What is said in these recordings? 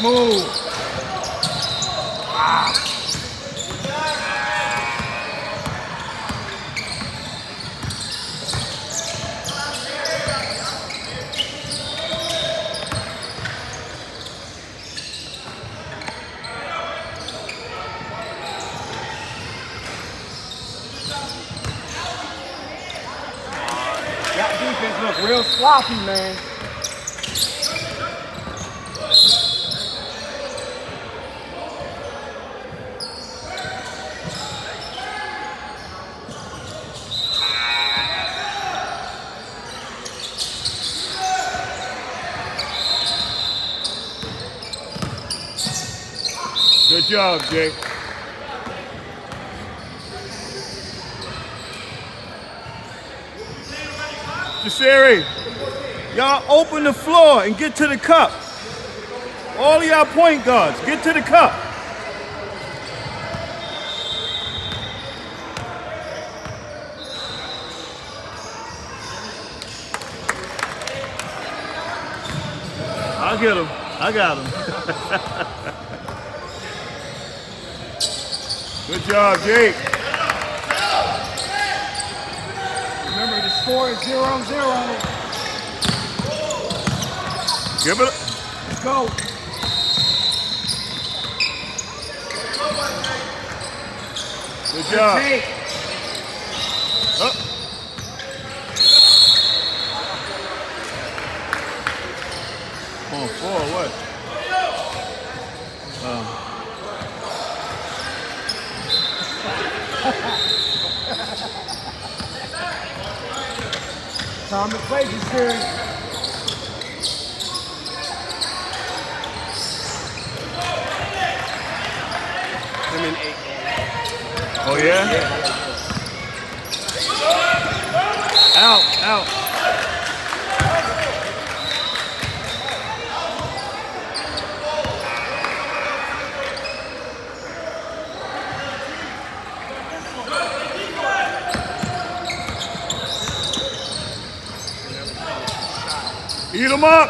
move. Ah. That defense look real sloppy, man. Good job, Jake. Jasiri, y'all open the floor and get to the cup. All of y'all point guards, get to the cup. I'll get him. I got him. Good job, Jake. Remember, the score is 0-0. Give it. Let's go. Good job. Jake. Up. On four, what? Time to play this series. I'm in 8. Oh, yeah? Out. Eat him up.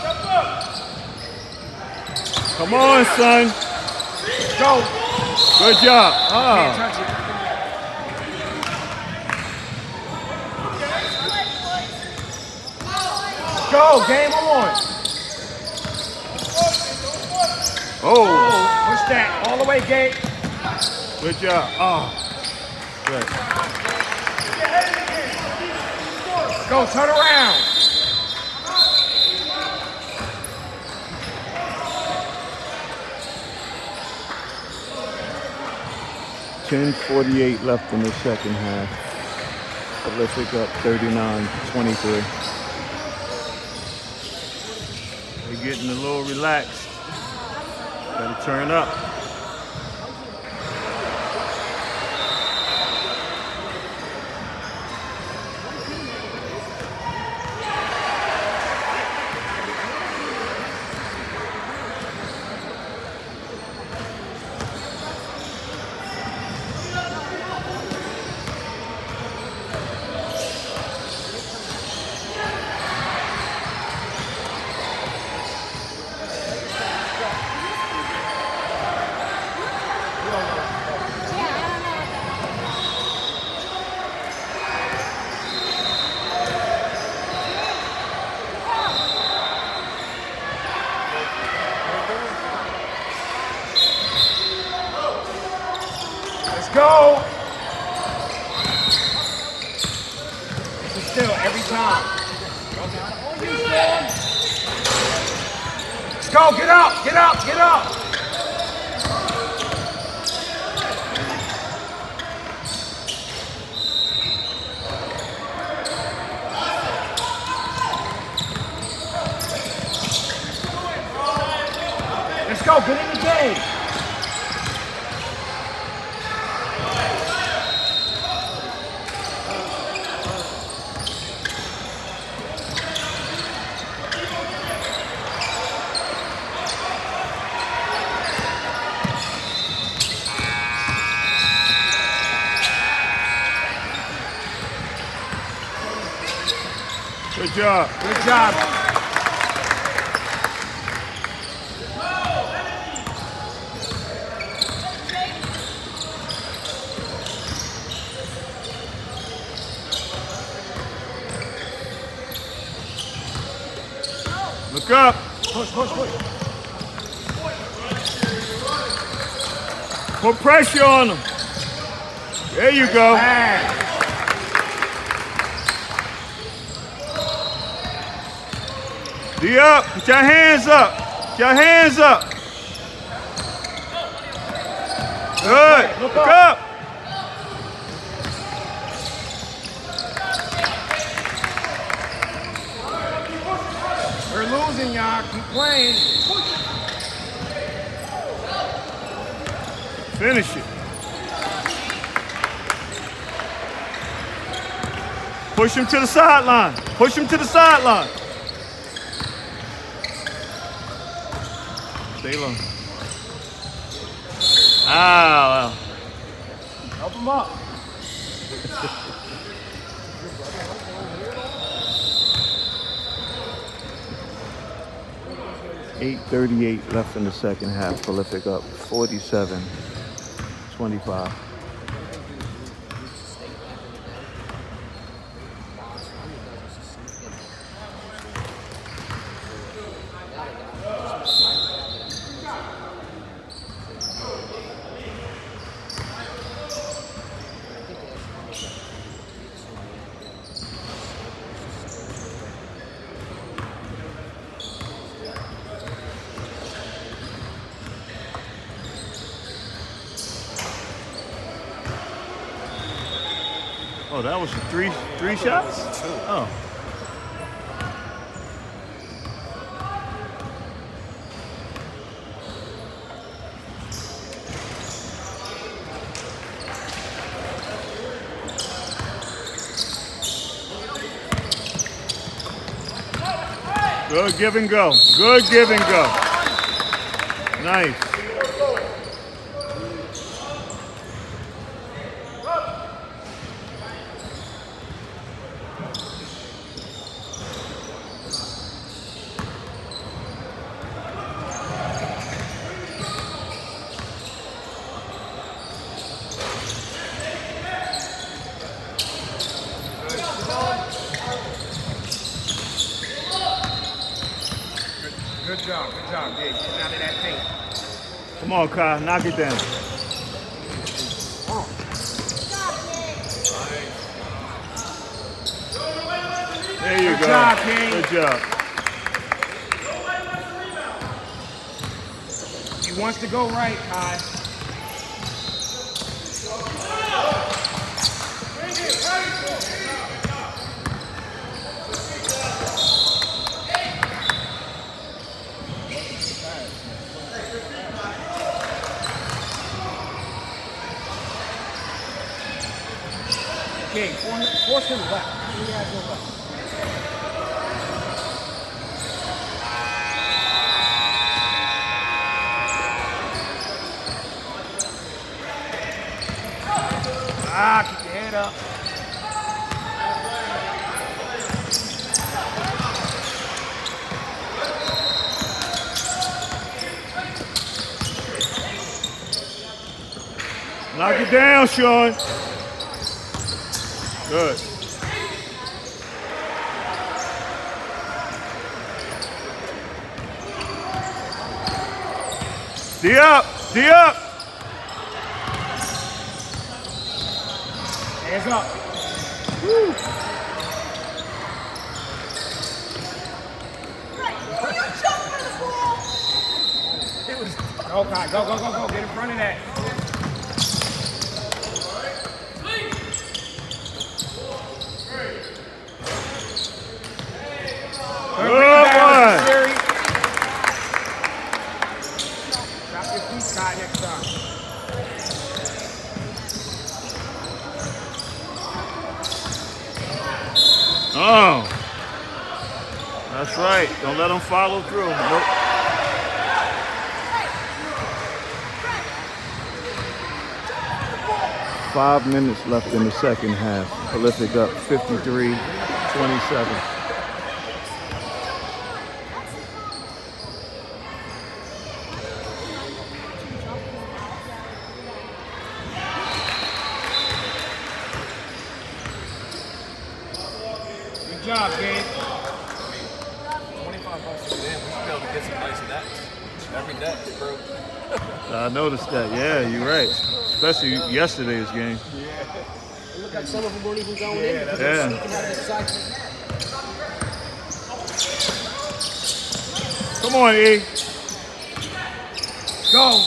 Come on, son. Go. Good job. Go. Game on. Oh. Push that. All the way, Gabe. Good job. Good. Go. Turn around. .48 left in the second half. Prolific up 39-23. They're getting a little relaxed. Gotta turn up. Go! Still, every time. Let's go, get up, get up, get up! Let's go, get in the game! Good job. Good job. Look up. Push, push, push. Put pressure on them. There you go. D up. Put your hands up. Put your hands up. Good. Look up. We're losing, y'all. Keep playing. Finish it. Push him to the sideline. Push him to the sideline. Stay low. Ah. Help him up. 8:38 left in the second half. Prolific up 47-25. Oh, that was three shots? Oh. Good give and go. Good give and go. Nice. Good job, Gabe. Getting out of that paint. Come on, Kai, knock it down. There you go. Good job, Gabe. Good job. He wants to go right, Kai. Okay, force him left. He has no left. Ah, keep your head up. Knock it down, Sean. Good. D up, D up. Hands up. Woo. Go, Kai. Go, go, go, go. Get in front of that. Good one. Drop your feet, Kai, next time. Oh. That's right. Don't let them follow through. Nope. Five minutes left in the second half. Prolific up 53-27. Good job, Gabe. $25 for them. hit some nice nets. Every net is broke. I noticed that. Yeah, you're right. Especially yesterday's game. Yeah. It looked like some of them weren't even going in. Yeah. Sneaking out of the side. Come on, E. Go.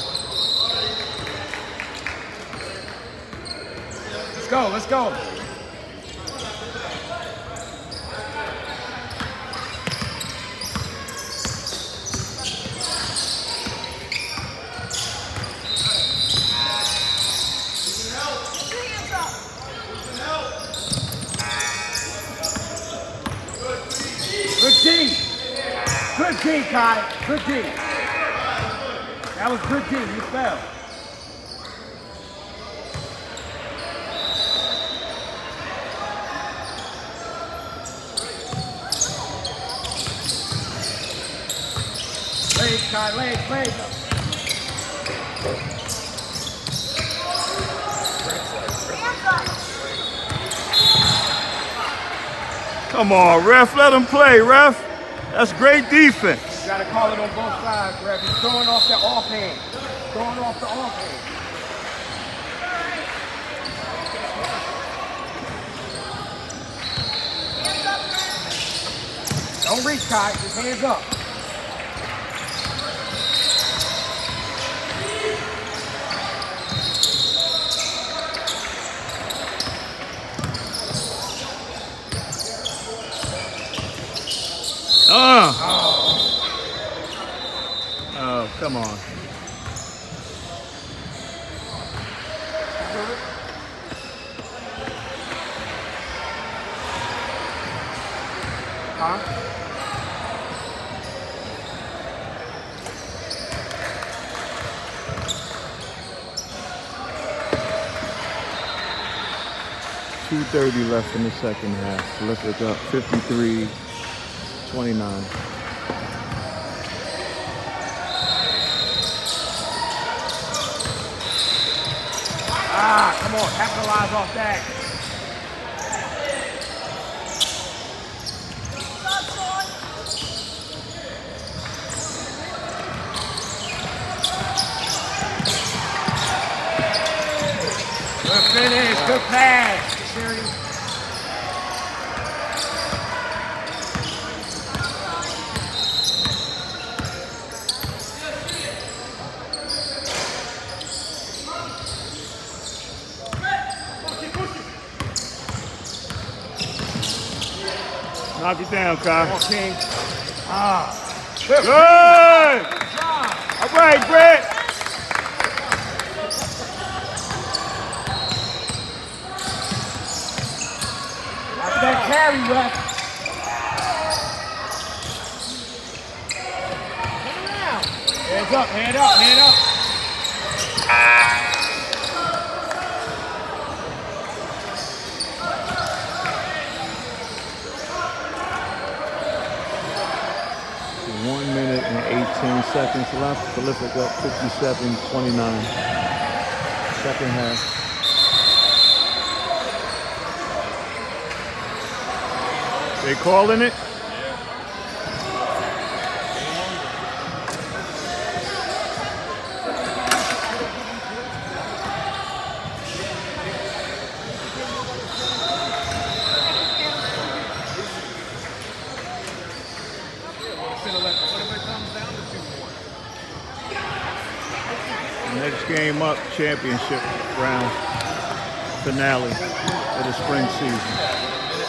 Let's go. Let's go. Good D. Good D, Kai. Good D. That was good D. You fell. Legs, Kai. Legs, legs. Come on, ref. Let him play, ref. That's great defense. You gotta call it on both sides, Rev. He's throwing off the offhand. Throwing off the offhand. Don't reach, Kai. His hands up. Oh, come on. Huh? .230 left in the second half. Let's look up 53-29. Ah, come on, capitalize off that. Good finish, good pass. Serious. Knock it down, Kai. Come on, King. Ah. Good! Good job. All right, Brett. After that carry, ref. Hands up, hand up, hand up. 1 minute and 18 seconds left. Prolific up 57-29. Second half. They calling it? Next game up, championship round finale of the spring season.